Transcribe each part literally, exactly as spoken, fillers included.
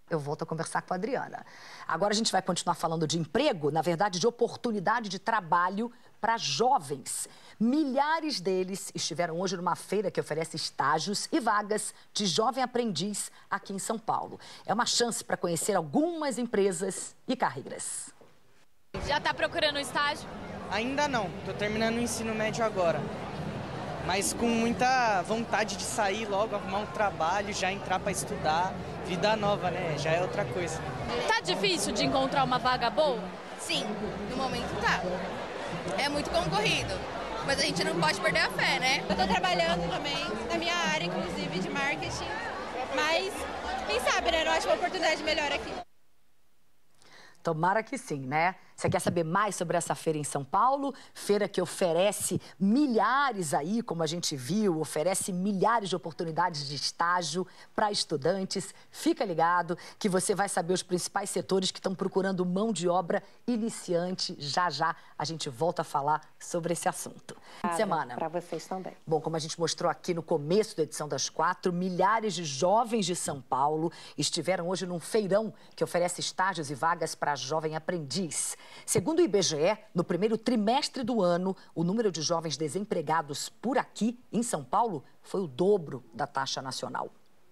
Eu volto a conversar com a Adriana. Agora a gente vai continuar falando de emprego, na verdade, de oportunidade de trabalho para jovens. Milhares deles estiveram hoje numa feira que oferece estágios e vagas de jovem aprendiz aqui em São Paulo. É uma chance para conhecer algumas empresas e carreiras. Já está procurando estágio? Ainda não, estou terminando o ensino médio agora. Mas com muita vontade de sair logo, arrumar um trabalho, já entrar para estudar. Vida nova, né? Já é outra coisa. Tá difícil de encontrar uma vaga boa? Sim, no momento tá. É muito concorrido, mas a gente não pode perder a fé, né? Eu tô trabalhando também, na minha área, inclusive, de marketing. Mas, quem sabe, né? Eu acho uma oportunidade melhor aqui. Tomara que sim, né? Você quer saber mais sobre essa feira em São Paulo? Feira que oferece milhares aí, como a gente viu, oferece milhares de oportunidades de estágio para estudantes. Fica ligado que você vai saber os principais setores que estão procurando mão de obra iniciante. Já, já a gente volta a falar sobre esse assunto. Fim de semana. Para vocês também. Bom, como a gente mostrou aqui no começo da edição das quatro, milhares de jovens de São Paulo estiveram hoje num feirão que oferece estágios e vagas para jovem aprendiz. Segundo o I B G E, no primeiro trimestre do ano, o número de jovens desempregados por aqui, em São Paulo, foi o dobro da taxa nacional.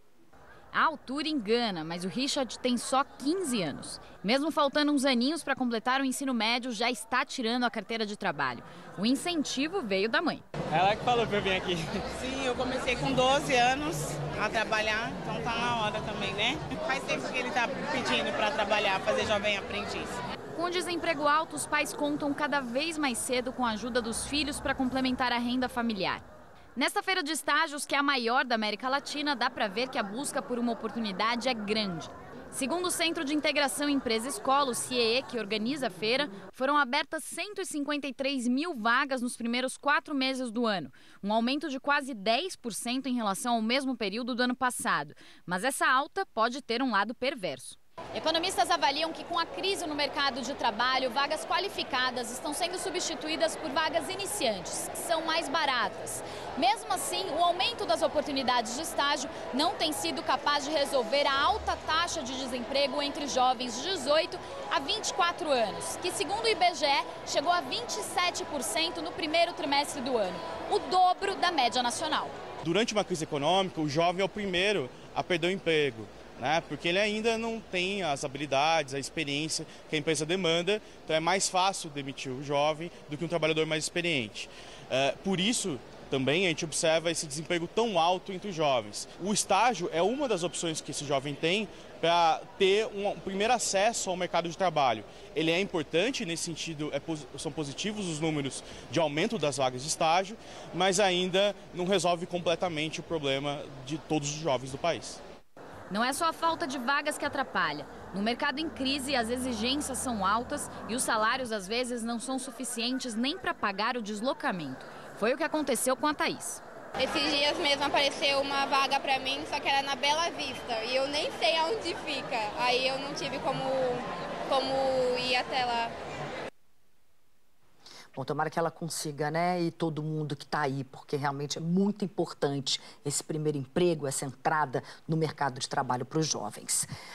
A altura engana, mas o Richard tem só quinze anos. Mesmo faltando uns aninhos para completar o ensino médio, já está tirando a carteira de trabalho. O incentivo veio da mãe. Ela que falou para eu vir aqui. Sim, eu comecei com doze anos a trabalhar, então tá na hora também, né? Faz tempo que ele tá pedindo para trabalhar, fazer jovem aprendiz. Com o desemprego alto, os pais contam cada vez mais cedo com a ajuda dos filhos para complementar a renda familiar. Nesta feira de estágios, que é a maior da América Latina, dá para ver que a busca por uma oportunidade é grande. Segundo o Centro de Integração Empresa-Escola, o C I E E, que organiza a feira, foram abertas cento e cinquenta e três mil vagas nos primeiros quatro meses do ano, um aumento de quase dez por cento em relação ao mesmo período do ano passado. Mas essa alta pode ter um lado perverso. Economistas avaliam que com a crise no mercado de trabalho, vagas qualificadas estão sendo substituídas por vagas iniciantes, que são mais baratas. Mesmo assim, o aumento das oportunidades de estágio não tem sido capaz de resolver a alta taxa de desemprego entre jovens de dezoito a vinte e quatro anos, que segundo o I B G E chegou a vinte e sete por cento no primeiro trimestre do ano, o dobro da média nacional. Durante uma crise econômica, o jovem é o primeiro a perder o emprego. Né? Porque ele ainda não tem as habilidades, a experiência que a empresa demanda, então é mais fácil demitir o jovem do que um trabalhador mais experiente. Uh, por isso, também a gente observa esse desemprego tão alto entre os jovens. O estágio é uma das opções que esse jovem tem para ter um, um primeiro acesso ao mercado de trabalho. Ele é importante, nesse sentido é, são positivos os números de aumento das vagas de estágio, mas ainda não resolve completamente o problema de todos os jovens do país. Não é só a falta de vagas que atrapalha. No mercado em crise, as exigências são altas e os salários, às vezes, não são suficientes nem para pagar o deslocamento. Foi o que aconteceu com a Thaís. Esses dias mesmo apareceu uma vaga para mim, só que era na Bela Vista. E eu nem sei aonde fica. Aí eu não tive como, como ir até lá. Bom, tomara que ela consiga, né? E todo mundo que está aí, porque realmente é muito importante esse primeiro emprego, essa entrada no mercado de trabalho para os jovens.